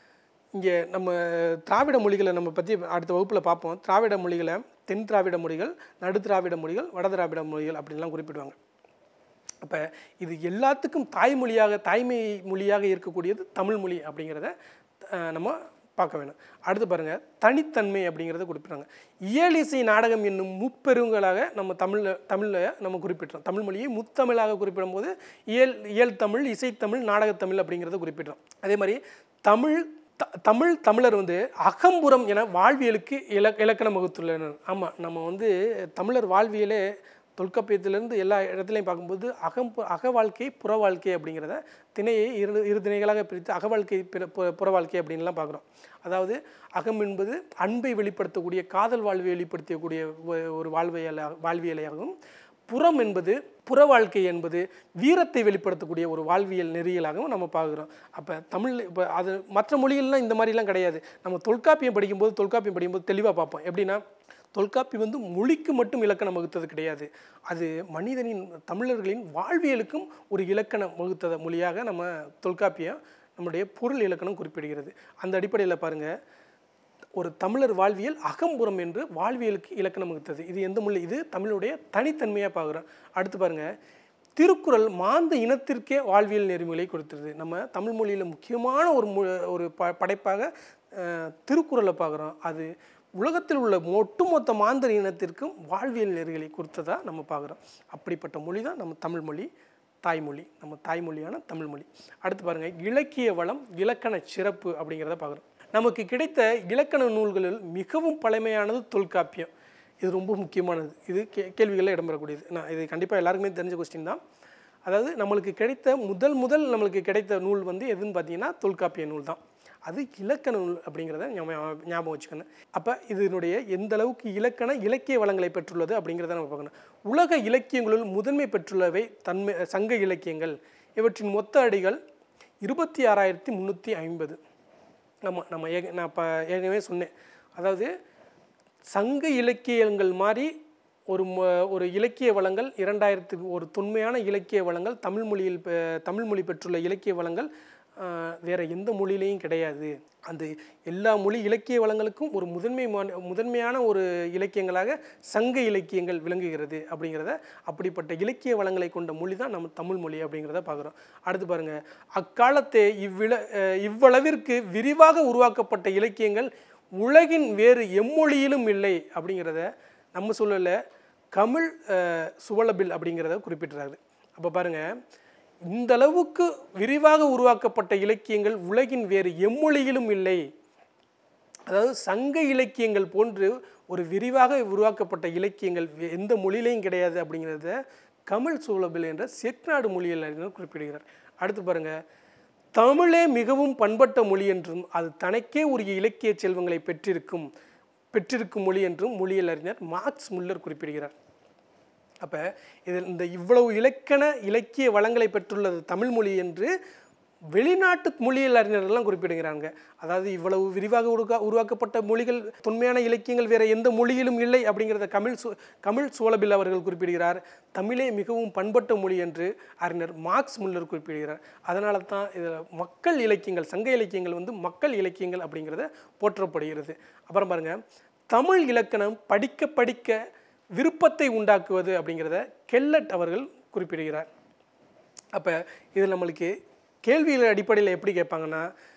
இங்கே நம்ம திராவிட மொழிகளை நம்ம பற்றி அடுத்த வகுப்பில் பார்ப்போம். திராவிட மொழிகளை தென் திராவிட மொழிகள், நடு திராவிட மொழிகள், வட திராவிட மொழிகள் அப்படின்லாம் குறிப்பிடுவாங்க. அப்போ இது எல்லாத்துக்கும் தாய்மொழியாக தாய்மை மொழியாக இருக்கக்கூடியது தமிழ் மொழி அப்படிங்கிறத நம்ம பார்க்க வேணும். அடுத்து பாருங்கள், தனித்தன்மை அப்படிங்கிறத குறிப்பிட்றாங்க. இயலிசை நாடகம் என்னும் முப்பெருங்களாக நம்ம தமிழில் தமிழில் நம்ம குறிப்பிட்றோம். தமிழ் மொழியை முத்தமிழாக குறிப்பிடும் போது இயல் இயல் தமிழ், இசைத்தமிழ், நாடகத்தமிழ் அப்படிங்கிறத குறிப்பிட்றோம். அதே மாதிரி தமிழ் த தமிழ் தமிழர் வந்து அகம்புறம் என வாழ்வியலுக்கு இல இலக்கணம் வகுத்துள்ளனர். ஆமாம், நம்ம வந்து தமிழர் வாழ்வியலே தொல்காப்பியத்திலேருந்து எல்லா இடத்துலையும் பார்க்கும்போது அகம் அக வாழ்க்கை புற வாழ்க்கை அப்படிங்கிறத திணையை இரு இரு திணைகளாக பிரித்து அக வாழ்க்கை புற வாழ்க்கை அப்படின்லாம் பார்க்குறோம். அதாவது அகம் என்பது அன்பை வெளிப்படுத்தக்கூடிய காதல் வாழ்வை வெளிப்படுத்தக்கூடிய ஒரு வாழ்வியல வாழ்வியலையாகவும், புறம் என்பது புற வாழ்க்கை என்பது வீரத்தை வெளிப்படுத்தக்கூடிய ஒரு வாழ்வியல் நெறியலாகவும் நம்ம பார்க்குறோம். அப்போ தமிழ் இப்போ அது மற்ற மொழிகள்லாம் இந்த மாதிரிலாம் கிடையாது. நம்ம தொல்காப்பியம் படிக்கும்போது தொல்காப்பியம் படிக்கும்போது தெளிவாக பார்ப்போம். எப்படின்னா, தொல்காப்பி வந்து மொழிக்கு மட்டும் இலக்கணம் வகுத்தது கிடையாது, அது மனிதனின் தமிழர்களின் வாழ்வியலுக்கும் ஒரு இலக்கணம் வகுத்த மொழியாக நம்ம தொல்காப்பியம் நம்முடைய பொருள் இலக்கணம் குறிப்பிடுகிறது. அந்த அடிப்படையில் பாருங்கள், ஒரு தமிழர் வாழ்வியல் அகம்புறம் என்று வாழ்வியலுக்கு இலக்கணம் வகுத்தது. இது எந்த மொழி? இது தமிழுடைய தனித்தன்மையாக பார்க்குறோம். அடுத்து பாருங்கள், திருக்குறள் மாந்த இனத்திற்கே வாழ்வியல் நெறிமுறைகளை கொடுத்துருது. நம்ம தமிழ் மொழியில் முக்கியமான ஒரு மொ ஒரு ப படைப்பாக திருக்குறளை பார்க்குறோம். அது உலகத்தில் உள்ள ஒட்டுமொத்த மாந்தர் இனத்திற்கும் வாழ்வியல் நெறிகளை கொடுத்ததா நம்ம பார்க்குறோம். அப்படிப்பட்ட மொழி தான் நம்ம தமிழ் மொழி, தாய்மொழி, நம்ம தாய்மொழியான தமிழ் மொழி. அடுத்து பாருங்கள், இலக்கிய வளம் இலக்கண சிறப்பு அப்படிங்கிறத பார்க்குறோம். நமக்கு கிடைத்த இலக்கண நூல்களில் மிகவும் பழமையானது தொல்காப்பியம். இது ரொம்ப முக்கியமானது. இது கே கேள்விகளில் இடம்பெறக்கூடியது. நான் இது கண்டிப்பாக எல்லாருக்குமே தெரிஞ்ச கொஸ்டின் தான். அதாவது நம்மளுக்கு கிடைத்த முதல் முதல் நம்மளுக்கு கிடைத்த நூல் வந்து எதுன்னு பார்த்தீங்கன்னா தொல்காப்பிய நூல் தான். அது இலக்கண நூல் அப்படிங்கிறத ஞாபகம் வச்சுக்கணும். அப்போ இதனுடைய எந்த அளவுக்கு இலக்கண இலக்கிய வளங்களை பெற்றுள்ளது அப்படிங்கிறத நம்ம பார்க்கணும். உலக இலக்கியங்களுள் முதன்மை பெற்றுள்ளவை தன்மை சங்க இலக்கியங்கள். இவற்றின் மொத்த அடிகள் இருபத்தி ஆறாயிரத்தி முந்நூற்றி ஐம்பது. நம்ம நம்ம ஏ நான் இப்போ ஏற்கனவே சொன்னேன். அதாவது சங்க இலக்கியங்கள் மாதிரி ஒரு ஒரு இலக்கிய வளங்கள் இரண்டாயிரத்துக்கு ஒரு தொன்மையான இலக்கிய வளங்கள் தமிழ் மொழியில் தமிழ் மொழி பெற்றுள்ள இலக்கிய வளங்கள் வேறு எந்த மொழியிலையும் கிடையாது. அந்த எல்லா மொழி இலக்கிய வளங்களுக்கும் ஒரு முதன்மை முதன்மையான ஒரு இலக்கியங்களாக சங்க இலக்கியங்கள் விளங்குகிறது அப்படிங்கிறத, அப்படிப்பட்ட இலக்கிய வளங்களை கொண்ட மொழி தான் நம்ம தமிழ் மொழி அப்படிங்கிறத பார்க்குறோம். அடுத்து பாருங்கள், அக்காலத்தே இவ்வில இவ்வளவிற்கு விரிவாக உருவாக்கப்பட்ட இலக்கியங்கள் உலகின் வேறு எம்மொழியிலும் இல்லை அப்படிங்கிறத நம்ம சொல்லலை, கமிழ் சுவலபில் அப்படிங்கிறத குறிப்பிட்டுறாரு. அப்போ பாருங்கள், இந்த அளவுக்கு விரிவாக உருவாக்கப்பட்ட இலக்கியங்கள் உலகின் வேறு எம்மொழியிலும் இல்லை. அதாவது சங்க இலக்கியங்கள் போன்று ஒரு விரிவாக உருவாக்கப்பட்ட இலக்கியங்கள் எந்த மொழியிலையும் கிடையாது அப்படிங்கிறத கமிழ் சுவலபில் என்ற செக்நாடு மொழியில் அறிஞர் குறிப்பிடுகிறார். அடுத்து பாருங்கள், தமிழே மிகவும் பண்பட்ட மொழி என்றும் அது தனக்கே உரிய இலக்கிய செல்வங்களை பெற்றிருக்கும் பெற்றிருக்கும் மொழி என்றும் மொழியியல் அறிஞர் மார்க்ஸ் முல்லர் குறிப்பிடுகிறார். அப்போ இதில் இந்த இவ்வளவு இலக்கண இலக்கிய வளங்களை பெற்றுள்ளது தமிழ் மொழி என்று வெளிநாட்டு மொழியியல் அறிஞர்கள்லாம் குறிப்பிடுகிறாங்க. அதாவது இவ்வளவு விரிவாக உருவா உருவாக்கப்பட்ட மொழிகள் தொன்மையான இலக்கியங்கள் வேறு எந்த மொழியிலும் இல்லை அப்படிங்கிறத கமிழ் சு கமிழ் சுவலபில் அவர்கள் குறிப்பிடுகிறார். தமிழே மிகவும் பண்பட்ட மொழி என்று அறிஞர் மார்க்ஸ் முல்லர் குறிப்பிடுகிறார். அதனால தான் இதில் மக்கள் இலக்கியங்கள் சங்க இலக்கியங்கள் வந்து மக்கள் இலக்கியங்கள் அப்படிங்கிறத போற்றப்படுகிறது. அப்புறம் பாருங்கள், தமிழ் இலக்கணம் படிக்க படிக்க விருப்பத்தை உண்டாக்குவது அப்படிங்கிறத கெல்லட் அவர்கள் குறிப்பிடுகிறார். அப்போ இதில் நம்மளுக்கு கேள்விகள் அடிப்படையில் எப்படி கேட்பாங்கன்னா,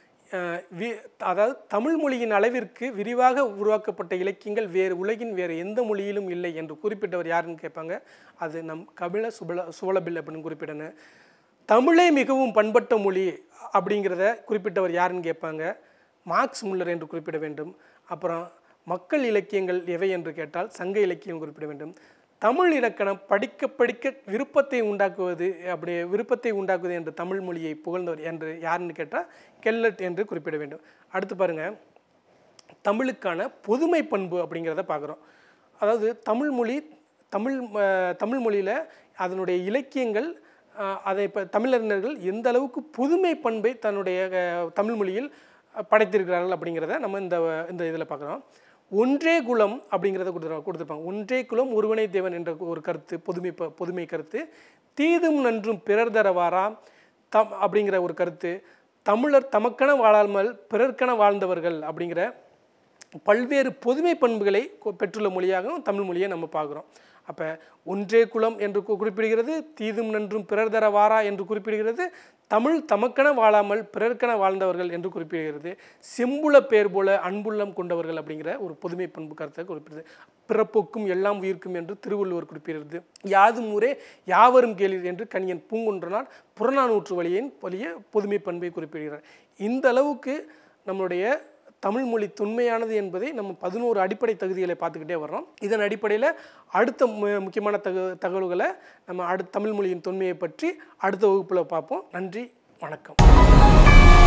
வி அதாவது தமிழ் மொழியின் அளவிற்கு விரிவாக உருவாக்கப்பட்ட இலக்கியங்கள் வேறு உலகின் வேறு எந்த மொழியிலும் இல்லை என்று குறிப்பிட்டவர் யாருன்னு கேட்பாங்க. அது நம் கபில சுபல சுவலபில் அப்படின்னு குறிப்பிடணும். தமிழே மிகவும் பண்பட்ட மொழி அப்படிங்கிறத குறிப்பிட்டவர் யாருன்னு கேட்பாங்க, மார்க்ஸ் முல்லர் என்று குறிப்பிட வேண்டும். அப்புறம் மக்கள் இலக்கியங்கள் எவை என்று கேட்டால் சங்க இலக்கியம் குறிப்பிட வேண்டும். தமிழ் இலக்கணம் படிக்க படிக்க விருப்பத்தை உண்டாக்குவது அப்படி விருப்பத்தை உண்டாக்குவது என்ற தமிழ் மொழியை புகழ்ந்தவர் என்று யாருன்னு கேட்டால் கெல்லட் என்று குறிப்பிட வேண்டும். அடுத்து பாருங்கள், தமிழுக்கான பொதுமை பண்பு அப்படிங்கிறத பார்க்குறோம். அதாவது தமிழ் மொழி தமிழ் தமிழ் மொழியில் அதனுடைய இலக்கியங்கள் அதை இப்போ தமிழறிஞர்கள் எந்த அளவுக்கு புதுமை பண்பை தன்னுடைய தமிழ் மொழியில் படைத்திருக்கிறார்கள் அப்படிங்கிறத நம்ம இந்த இந்த இதில் பார்க்குறோம். ஒன்றே குலம் அப்படிங்கிறத கொடுத்து கொடுத்துருப்பாங்க. ஒன்றே குலம் ஒருவனை தேவன் என்ற ஒரு கருத்து, பொதுமை பொதுமை கருத்து. தீதும் நன்றும் பிறர் தரவாரா தம் அப்படிங்கிற ஒரு கருத்து. தமிழர் தமக்கென வாழாமல் பிறர்க்கென வாழ்ந்தவர்கள் அப்படிங்கிற பல்வேறு பொதுமை பண்புகளை பெற்றுள்ள மொழியாகவும் தமிழ் மொழியை நம்ம பார்க்குறோம். அப்போ ஒன்றே குலம் என்று குறிப்பிடுகிறது, தீதும் நன்றும் பிறர் தர வாரா என்று குறிப்பிடுகிறது, தமிழ் தமக்கென வாழாமல் பிறர்க்கென வாழ்ந்தவர்கள் என்று குறிப்பிடுகிறது, செம்புல பேர் போல அன்புள்ளம் கொண்டவர்கள் அப்படிங்கிற ஒரு பொதுமை பண்பு கருத்தை குறிப்பிடுது. பிறப்போக்கும் எல்லாம் உயிர்க்கும் என்று திருவள்ளுவர் குறிப்பிடுகிறது. யாதும் ஊரே யாவரும் கேளீர் என்று கணியன் பூங்குன்றனால் புறநானூற்று வழியின் வழிய பொதுமை பண்பை குறிப்பிடுகிறார். இந்த அளவுக்கு நம்மளுடைய தமிழ் மொழி தொன்மையானது என்பதை நம்ம பதினோரு அடிப்படை தகுதிகளை பார்த்துக்கிட்டே வர்றோம். இதன் அடிப்படையில் அடுத்த முக்கியமான தக தகவல்களை நம்ம அடுத்த தமிழ் மொழியின் தொன்மையை பற்றி அடுத்த வகுப்பில் பார்ப்போம். நன்றி, வணக்கம்.